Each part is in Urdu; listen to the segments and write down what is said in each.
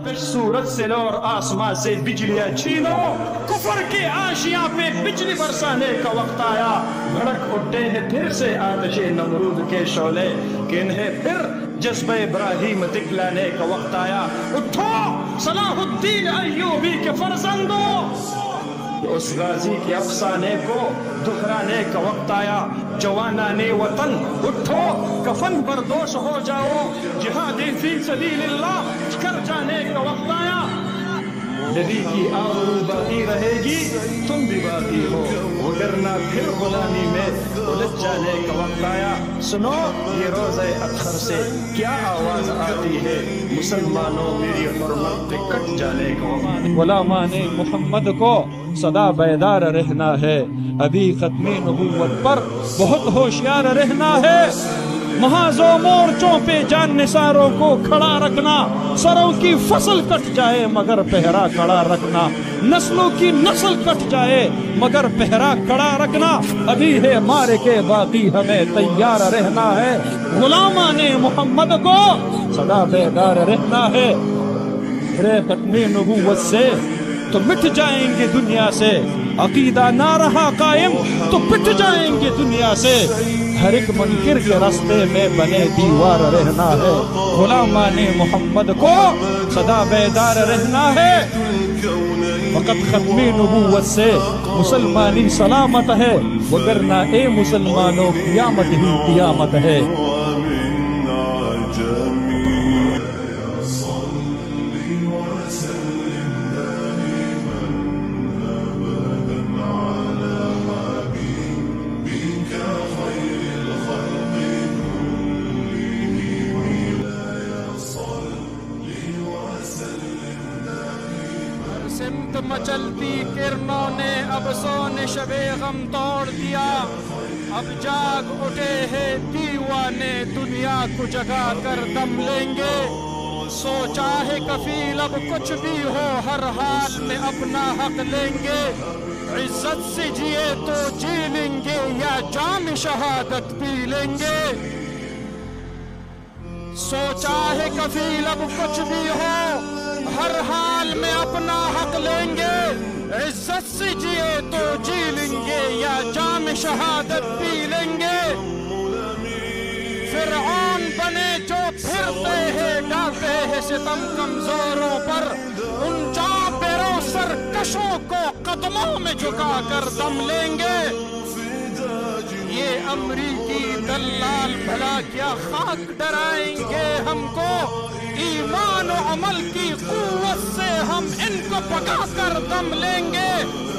آتش سورج سے لو اور آسمان سے بجلیاں چھینو، کفر کے آشیاں پہ بجلی برسانے کا وقت آیا، بھڑک اٹھے ہیں پھر سے آتش نمرود کے شعلے، کہ انہیں پھر جذبہ ابراہیم دکھلانے کا وقت آیا۔ اٹھو صلاح الدین ایوبی کے فرزندوں، اس غازی کے افسانے کو دہرانے کا وقت آیا۔ جوانان وطن اٹھو، کفن بردوش ہو جاؤ، جہاد فی سبیل اللہ کر جانے کا وقت آیا۔ نبی کی آبرو باقی رہے گی، تم بھی باقی ہو، وگرنہ پھر غلامی میں الجھ جانے کا وقت آیا۔ سنو یہ روزہ اطہر سے کیا آواز آتی ہے، مسلمانوں میری حرمت پہ کٹ جانے کا وقت۔ غلامان محمد کو سدا بیدار رہنا ہے، ابھی ختم نبوت پر بہت ہوشیار رہنا ہے۔ محاذ و مورچوں پہ جان نثاروں کو کھڑا رکھنا، سروں کی فصل کٹ جائے مگر پہرا کھڑا رکھنا، نسلوں کی نسل کٹ جائے مگر پہرا کھڑا رکھنا، ابھی ہے مارے کے باقی ہمیں تیار رہنا ہے۔ غلامان محمد کو سدا بیدار رہنا ہے، پھر ختم نبوت سے تو مٹ جائیں گے دنیا سے، عقیدہ نہ رہا قائم تو پٹ جائیں گے دنیا سے، ہر ایک منکر کے راستے میں بنے دیوار رہنا ہے۔ غلامان محمد کو سدا بیدار رہنا ہے، فقط ختم نبوت سے مسلمانی سلامت ہے، وگرنہ اے مسلمانوں قیامت ہی قیامت ہے۔ سمت مچلتی کرنوں نے اب سونے شب غم توڑ دیا، اب جاگ اٹھے ہیں دیوانے دنیا کو جگا کر دم لیں گے، سوچا ہے کفیل اب کچھ بھی ہو ہر حال میں اپنا حق لیں گے، عزت سے جیے تو جی لیں گے یا جام شہادت پی لیں گے، سوچا ہے کفیل اب کچھ بھی ہو ہر حال میں اپنا حق لیں گے، عزت سے جیے تو جی لیں گے یا جام شہادت پی لیں گے، فرعون بنے جو پھرتے ہیں ڈالتے ہیں ستم کمزوروں پر، ان جاں پیروں سرکشوں کو قدموں میں جھکا کر دم لیں گے، یہ امریکی دلال بھلا کیا خاک ڈرائیں گے ہم کو، ایمان و عمل کی قوت سے ہم ان کو پکا کر دم لیں گے،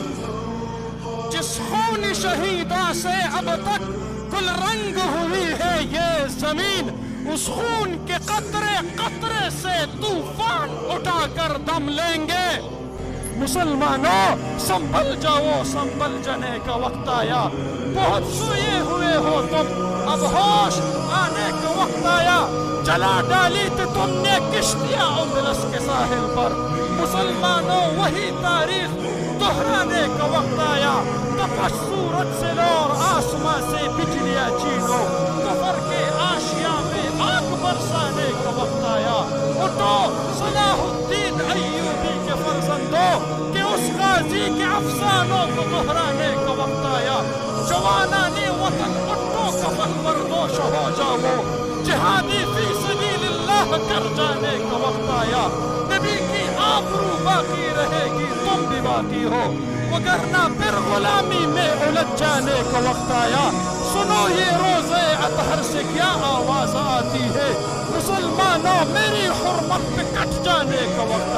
جس خون شہیدوں سے اب تک گل رنگ ہوئی ہے یہ زمین، اس خون کے قطرے قطرے سے طوفان اٹھا کر دم لیں گے۔ مسلمانوں سنبھل جاؤ، سنبھل جانے کا وقت آیا، بہت سوئے ہوئے ہو تم، اب ہوش آنے کا وقت آیا، جلا ڈالی تو تم نے کشتیاں اندلس کے ساحل پر، مسلمانوں وہی تاریخ دہرانے کا وقت آیا، تپش سورج سے لو اور آسمان سے بجلیاں چھینو، کفر کے آشیاں میں آگ برسانے کا وقت آیا، اٹھو صلاح الدین ایوبی کے فرزندوں، کہ اس غازی کے افسانوں کو دہرانے کا وقت آیا، جوانان وطن اٹھو کفن بردوش ہو جاؤ، جہادی فی سبیل اللہ کر جانے کا وقت آیا، نبی کی آبرو باقی رہے گی تم بھی باقی ہو، وگرنہ پھر غلامی میں الجھ جانے کا وقت آیا۔ سنو یہ روزہ اطہر سے کیا آواز آتی ہے، مسلمانوں میری حرمت پہ کٹ جانے کا وقت